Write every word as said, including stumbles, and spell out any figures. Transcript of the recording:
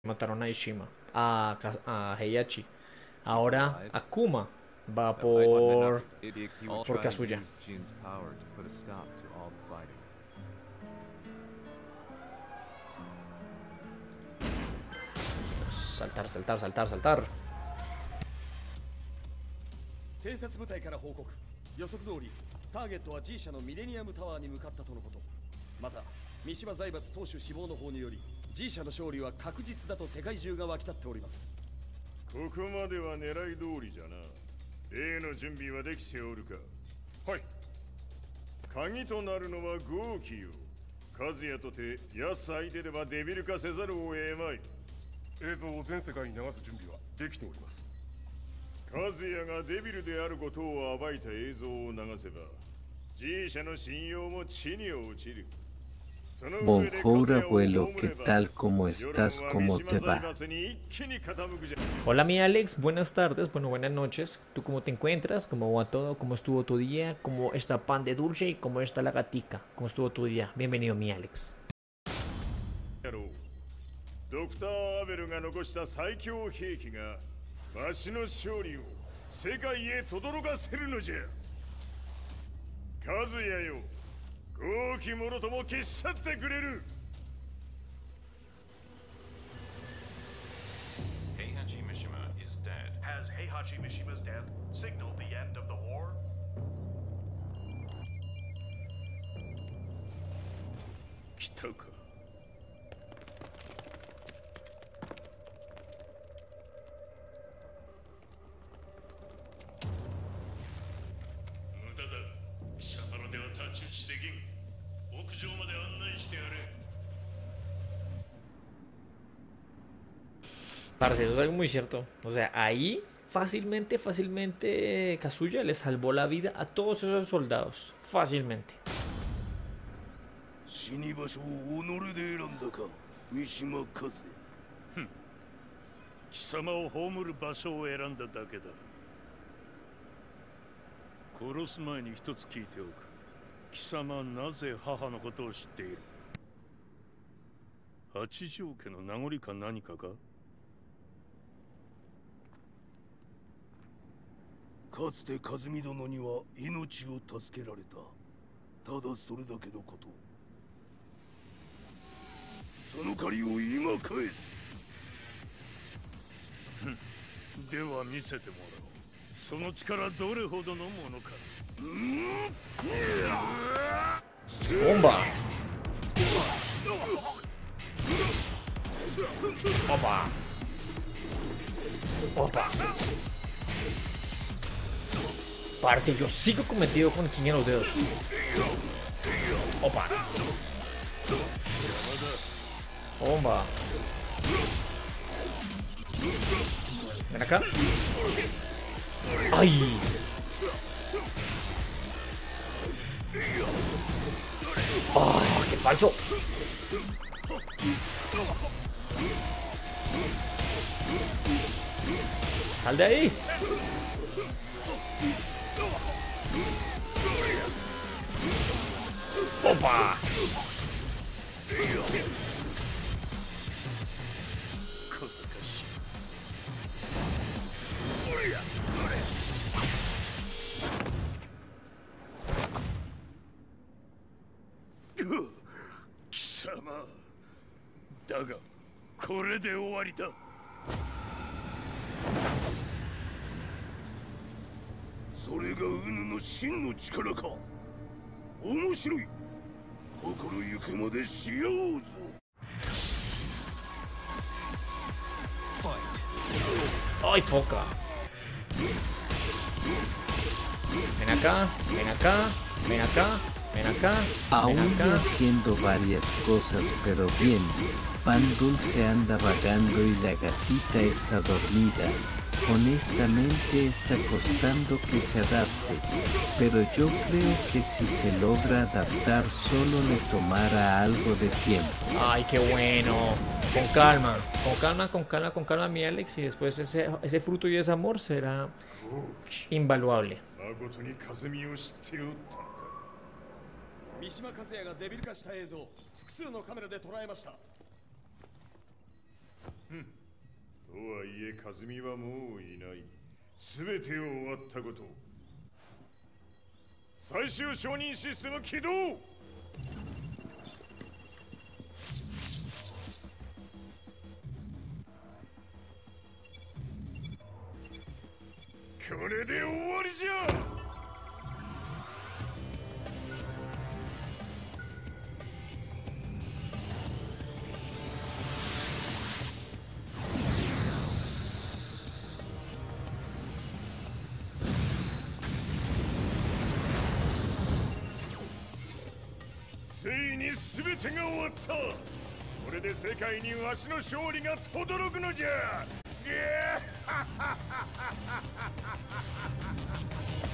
Mataron a Ishima, a, Ka- a Heihachi. Ahora Akuma va por por Kazuya. Saltar, saltar, saltar, saltar. 偵察部隊から報告。予測通りターゲットは G 社のミレニアムタワーに向かったとのこと。また三島財閥当主死亡の方により G 社の勝利は確実だと世界中が沸き立っております。 ここまでは狙い通りじゃな。例の準備はできておるか。はい。鍵となるのは豪気よ。和也とて安相手ではデビル化せざるを得まい。 映像を全世界に流す準備はできております。 和也がデビルであることを暴いた映像を流せば G 社の信用も地に落ちる。 Bonjour abuelo, ¿qué tal? ¿Cómo estás? ¿Cómo te va? Hola mi Alex, buenas tardes, bueno, buenas noches. ¿Tú cómo te encuentras? ¿Cómo va todo? ¿Cómo estuvo tu día? ¿Cómo está Pan de Dulce? ¿Y cómo está la gatica? ¿Cómo estuvo tu día? Bienvenido mi Alex. ドクター・アベルが残した最強兵器がわしの勝利を世界へ轟かせるのじゃ。和也よ、豪気者とも消し去ってくれる。 Heihachi Mishima is dead. Has Heihachi Mishima's death signaled the end of the war? 来たか。 Parce, eso es algo muy cierto. O sea, ahí fácilmente, fácilmente Kazuya le salvó la vida a todos esos soldados. Fácilmente. 死に場所を己で選んだか、三島和也。 ふん。貴様を葬る場所を選んだだけだ。殺す前に一つ聞いておく。貴様なぜ母のことを知っている？八条家の名残か何かか？ かつて和美殿には命を助けられた。ただそれだけのこと。その借りを今返す。 では見せてもらおう。その力どれほどのものか。 ボンバー。Opa. Opa. Parce, yo sigo cometido con King en los dedos. Opa. Bomba. Ven acá. ¡Ay! ¡Oh, qué falso! ¡Sal de ahí! ¡Opa! Kisama, だがこれで終わりだ。 それがウヌの真の力か。面白い。心ゆくまでしようぞ。 ¡Ay, foca! Ven acá, ven acá, ven acá, ven acá. Aún ven acá. haciendo varias cosas, pero bien. Pan Dulce anda vagando y la gatita está dormida. Honestamente está costando que se adapte, pero yo creo que si se logra adaptar solo le tomará algo de tiempo. Ay, qué bueno. Con calma, con calma, con calma, con calma, mi Alex, y después ese, ese fruto y ese amor será invaluable. 三島和也がデビル化した映像、複数のカメラで捉えました。 うん。 和美はもういない。全てを終わったこと。最終承認システム起動。これで終わりじゃ。ついに全てが終わった。これで世界にわしの勝利が轟くのじゃ。